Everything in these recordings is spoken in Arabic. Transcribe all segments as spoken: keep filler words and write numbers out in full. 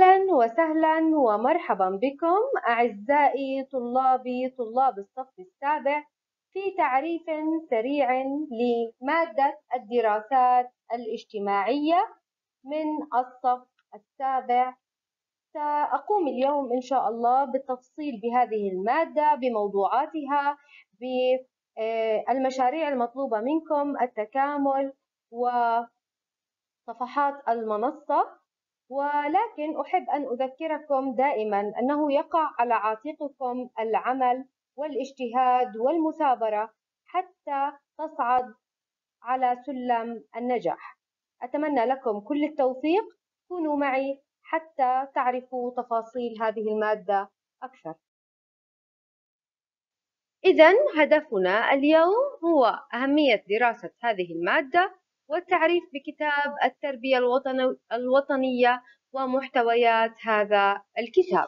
أهلا وسهلا ومرحبا بكم أعزائي طلابي طلاب الصف السابع في تعريف سريع لمادة الدراسات الاجتماعية من الصف السابع. سأقوم اليوم إن شاء الله بالتفصيل بهذه المادة بموضوعاتها، بالمشاريع المطلوبة منكم، التكامل وصفحات المنصة. ولكن أحب أن أذكركم دائما أنه يقع على عاتقكم العمل والاجتهاد والمثابرة حتى تصعد على سلم النجاح. أتمنى لكم كل التوفيق، كونوا معي حتى تعرفوا تفاصيل هذه المادة أكثر. إذن هدفنا اليوم هو أهمية دراسة هذه المادة والتعريف بكتاب التربية الوطنية ومحتويات هذا الكتاب.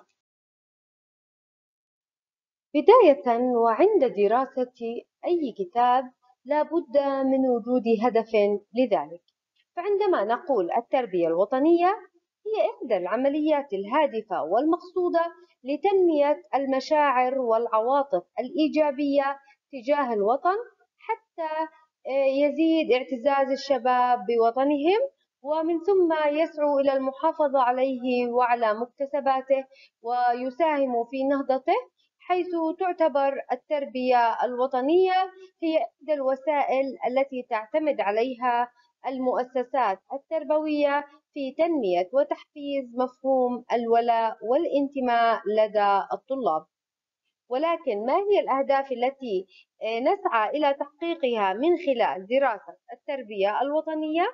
بداية، وعند دراسة أي كتاب لا بد من وجود هدف لذلك، فعندما نقول التربية الوطنية هي إحدى العمليات الهادفة والمقصودة لتنمية المشاعر والعواطف الإيجابية تجاه الوطن حتى يزيد اعتزاز الشباب بوطنهم، ومن ثم يسعوا إلى المحافظة عليه وعلى مكتسباته ويساهموا في نهضته، حيث تعتبر التربية الوطنية هي إحدى الوسائل التي تعتمد عليها المؤسسات التربوية في تنمية وتحفيز مفهوم الولاء والانتماء لدى الطلاب. ولكن ما هي الأهداف التي نسعى إلى تحقيقها من خلال دراسة التربية الوطنية؟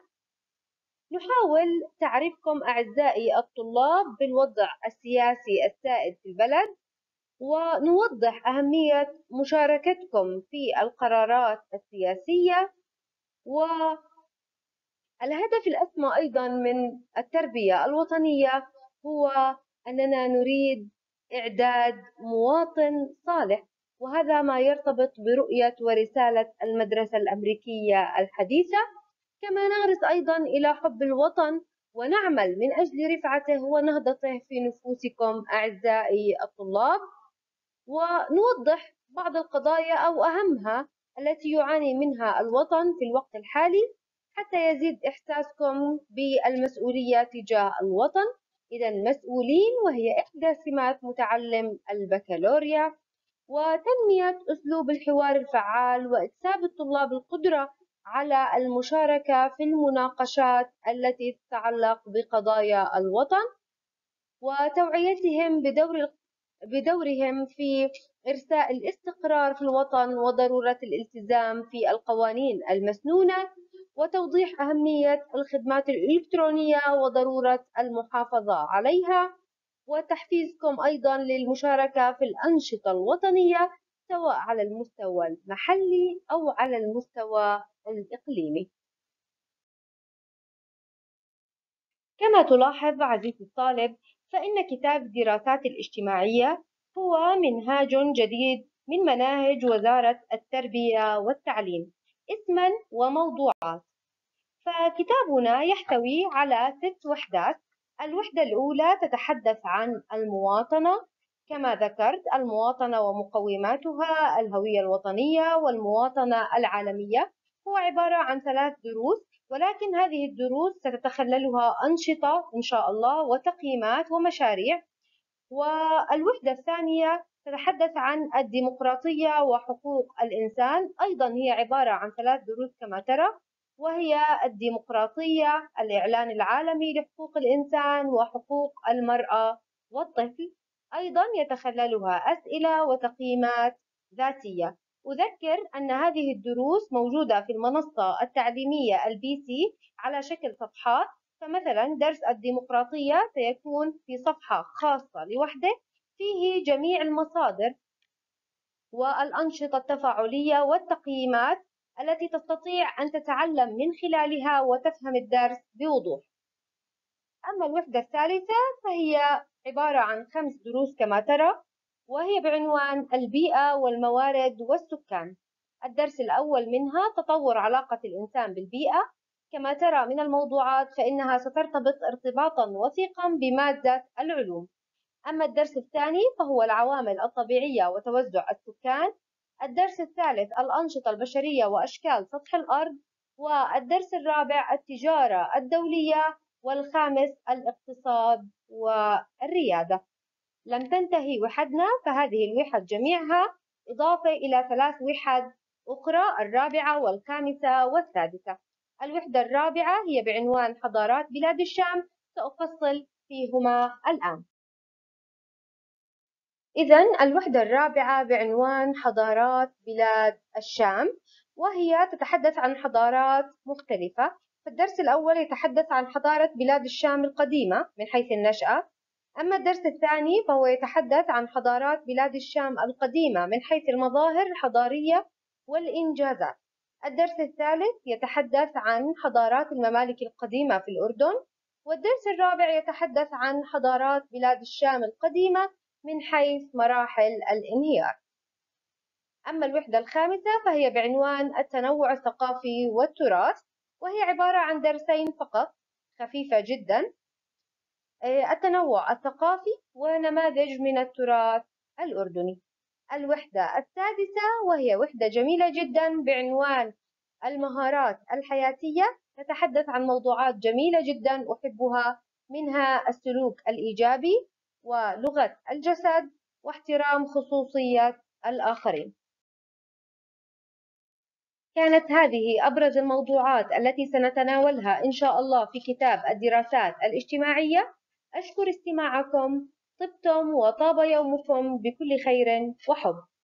نحاول تعريفكم أعزائي الطلاب بالوضع السياسي السائد في البلد، ونوضح أهمية مشاركتكم في القرارات السياسية. والهدف الأسمى أيضا من التربية الوطنية هو أننا نريد إعداد مواطن صالح، وهذا ما يرتبط برؤية ورسالة المدرسة الأمريكية الحديثة. كما نغرس أيضا إلى حب الوطن ونعمل من أجل رفعته ونهضته في نفوسكم أعزائي الطلاب، ونوضح بعض القضايا أو أهمها التي يعاني منها الوطن في الوقت الحالي حتى يزيد إحساسكم بالمسؤولية تجاه الوطن. إذا مسؤولين، وهي إحدى سمات متعلم البكالوريا، وتنمية أسلوب الحوار الفعال وإكساب الطلاب القدرة على المشاركة في المناقشات التي تتعلق بقضايا الوطن، وتوعيتهم بدور بدورهم في إرساء الاستقرار في الوطن وضرورة الالتزام في القوانين المسنونة، وتوضيح أهمية الخدمات الإلكترونية وضرورة المحافظة عليها، وتحفيزكم أيضا للمشاركة في الأنشطة الوطنية سواء على المستوى المحلي أو على المستوى الإقليمي. كما تلاحظ عزيزي الطالب، فإن كتاب الدراسات الاجتماعية هو منهاج جديد من مناهج وزارة التربية والتعليم اسما وموضوعات. فكتابنا يحتوي على ست وحدات. الوحدة الأولى تتحدث عن المواطنة، كما ذكرت المواطنة ومقوماتها، الهوية الوطنية والمواطنة العالمية. هو عبارة عن ثلاث دروس، ولكن هذه الدروس ستتخللها أنشطة إن شاء الله وتقييمات ومشاريع. والوحدة الثانية تتحدث عن الديمقراطية وحقوق الإنسان، أيضا هي عبارة عن ثلاث دروس كما ترى، وهي الديمقراطية، الإعلان العالمي لحقوق الإنسان، وحقوق المرأة والطفل. أيضا يتخللها أسئلة وتقييمات ذاتية. أذكر أن هذه الدروس موجودة في المنصة التعليمية البي سي على شكل صفحات، فمثلا درس الديمقراطية سيكون في صفحة خاصة لوحده فيه جميع المصادر والأنشطة التفاعلية والتقييمات التي تستطيع أن تتعلم من خلالها وتفهم الدرس بوضوح. أما الوحدة الثالثة فهي عبارة عن خمس دروس كما ترى، وهي بعنوان البيئة والموارد والسكان. الدرس الأول منها تطور علاقة الإنسان بالبيئة، كما ترى من الموضوعات فإنها سترتبط ارتباطا وثيقا بمادة العلوم. أما الدرس الثاني فهو العوامل الطبيعية وتوزع السكان. الدرس الثالث الأنشطة البشرية وأشكال سطح الأرض. والدرس الرابع التجارة الدولية. والخامس الاقتصاد والريادة. لم تنتهي وحدنا، فهذه الوحد جميعها إضافة إلى ثلاث وحد أخرى، الرابعة والخامسة والسادسة. الوحدة الرابعة هي بعنوان حضارات بلاد الشام، سأفصل فيهما الآن. إذا الوحدة الرابعة بعنوان حضارات بلاد الشام، وهي تتحدث عن حضارات مختلفة. فالدرس الأول يتحدث عن حضارة بلاد الشام القديمة من حيث النشأة. أما الدرس الثاني فهو يتحدث عن حضارات بلاد الشام القديمة من حيث المظاهر الحضارية والإنجازات. الدرس الثالث يتحدث عن حضارات الممالك القديمة في الأردن. والدرس الرابع يتحدث عن حضارات بلاد الشام القديمة من حيث مراحل الانهيار. أما الوحدة الخامسة فهي بعنوان التنوع الثقافي والتراث، وهي عبارة عن درسين فقط، خفيفة جدا، التنوع الثقافي ونماذج من التراث الأردني. الوحدة السادسة وهي وحدة جميلة جدا بعنوان المهارات الحياتية، تتحدث عن موضوعات جميلة جدا أحبها، منها السلوك الإيجابي ولغة الجسد واحترام خصوصية الآخرين. كانت هذه أبرز الموضوعات التي سنتناولها إن شاء الله في كتاب الدراسات الاجتماعية. أشكر استماعكم، طبتم وطاب يومكم بكل خير وحب.